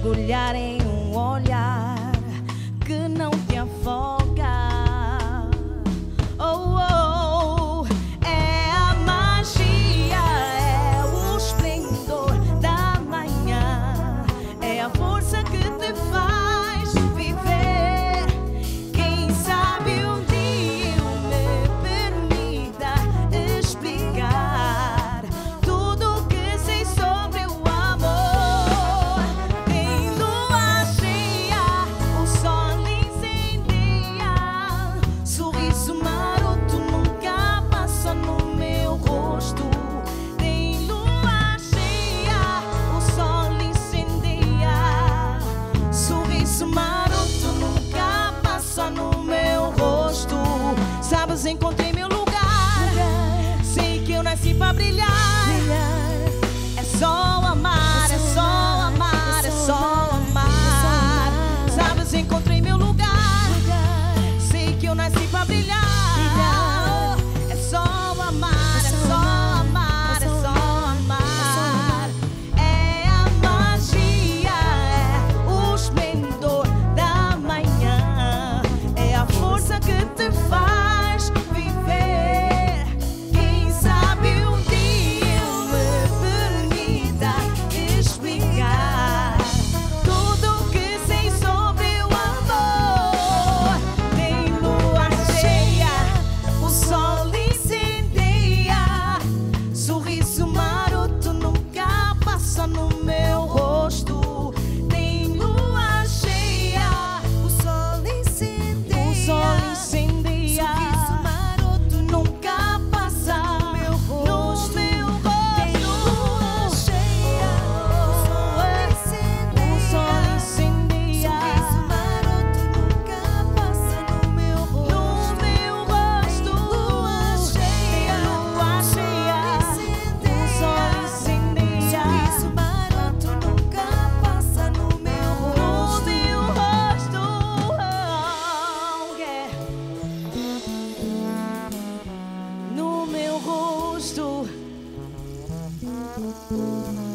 mergulhar em um olhar que não te afoga. Oh, oh, é a magia, é o esplendor da manhã, é a força que te faz viver. Quem sabe um dia me permita explicar tudo o que sei sobre o amor. Tem lua cheia, o sol incendeia, sorriso maroto nunca passa no meu rosto. Tem lua cheia, o sol incendeia, sorriso maroto nunca passa no meu rosto. Sabes, encontrei meu lugar, sei que eu nasci pra brilhar. É só amar, é só amar, é só amar. Sabes, encontrei meu lugar, sei que eu nasci pra brilhar. É só amar, é só amar, é só amar. É a magia, é o esplendor da manhã, é a força que te faz viver. Quem sabe um dia me permita explicar tudo o que sei sobre o amor. Tem lua cheia, o sol incendeia, sorriso maroto nunca passa no meu rosto. Tem lua cheia, o sol incendeia, sorriso maroto nunca passa no meu rosto. Tem lua cheia, o sol incendeia, sorriso maroto nunca passa no meu rosto. Lua cheia, o sol incendeia, sorriso maroto nunca passa no meu rosto. No meu rosto.